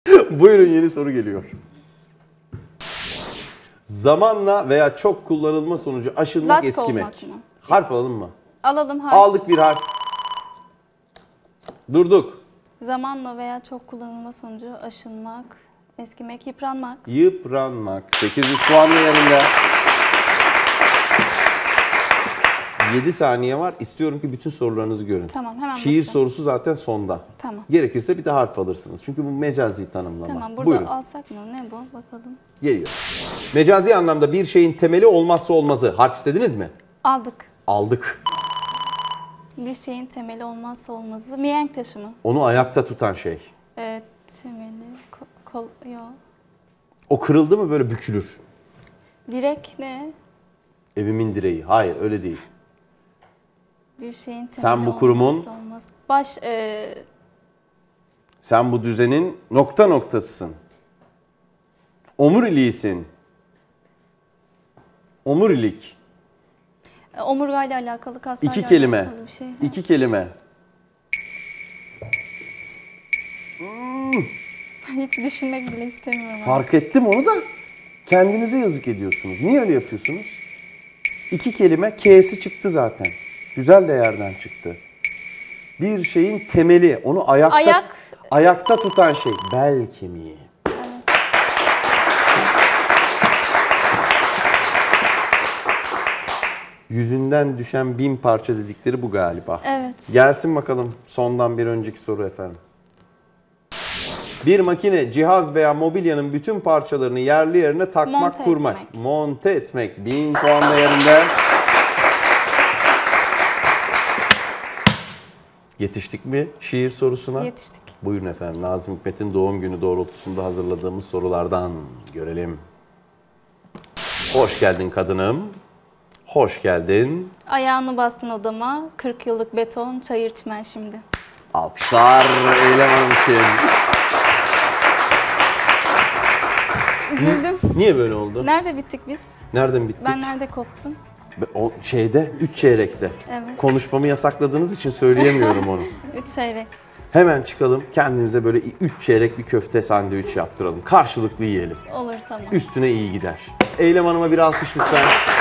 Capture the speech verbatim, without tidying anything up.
Buyurun, yeni soru geliyor. Zamanla veya çok kullanılma sonucu aşınmak, Laçka eskimek. olmak mı? Harf alalım mı? Alalım harf. Aldık bir harf. Durduk. Zamanla veya çok kullanılma sonucu aşınmak, eskimek, yıpranmak. Yıpranmak. sekiz yüz puan değerinde. yedi saniye var. İstiyorum ki bütün sorularınızı görün. Tamam, hemen Şiir basayım. sorusu zaten sonda. Tamam. Gerekirse bir de harf alırsınız. Çünkü bu mecazi tanımlama. Tamam, burada Buyurun. alsak mı? Ne bu? Bakalım. Geliyor. Mecazi anlamda bir şeyin temeli olmazsa olmazı. Harf istediniz mi? Aldık. Aldık. Bir şeyin temeli olmazsa olmazı. Mihenk taşı mı? Onu ayakta tutan şey. Evet, temeli, kol, kol yok. O kırıldı mı böyle bükülür. Direk ne? Evimin direği. Hayır, öyle değil. Bir şeyin temeli Sen bu kurumun- olmazsa olmaz. Baş, e, Sen bu düzenin nokta noktasısın. Omuriliğisin. Omurilik. omurgayla alakalı, kaslarla İki kelime. alakalı bir şey. İki kelime. Hiç düşünmek bile istemiyorum. Fark ettim onu da kendinize yazık ediyorsunuz. Niye öyle yapıyorsunuz? İki kelime, K'si çıktı zaten. Güzel de yerden çıktı. Bir şeyin temeli, onu ayakta Ayak. ayakta tutan şey, bel kemiği. Evet. Yüzünden düşen bin parça dedikleri bu galiba. Evet. Gelsin bakalım sondan bir önceki soru efendim. Bir makine, cihaz veya mobilyanın bütün parçalarını yerli yerine takmak, Monte kurmak. etmek. Monte etmek. bin puan değerinde. Yetiştik mi şiir sorusuna? Yetiştik. Buyurun efendim. Nazım Hikmet'in doğum günü doğrultusunda hazırladığımız sorulardan görelim. Hoş geldin kadınım. Hoş geldin. Ayağını bastın odama, kırk yıllık beton, çayır çimen şimdi. Alkışlar Eylem Hanım için. Üzüldüm. Niye böyle oldu? Nerede bittik biz? Nereden bittik? Ben nerede koptum? O şeyde, üç çeyrekte. Evet. Konuşmamı yasakladığınız için söyleyemiyorum onu. Üç çeyrek. Hemen çıkalım, kendimize böyle üç çeyrek bir köfte sandviç yaptıralım. Karşılıklı yiyelim. Olur, tamam. Üstüne iyi gider. Eylem Hanım'a bir alkış lütfen.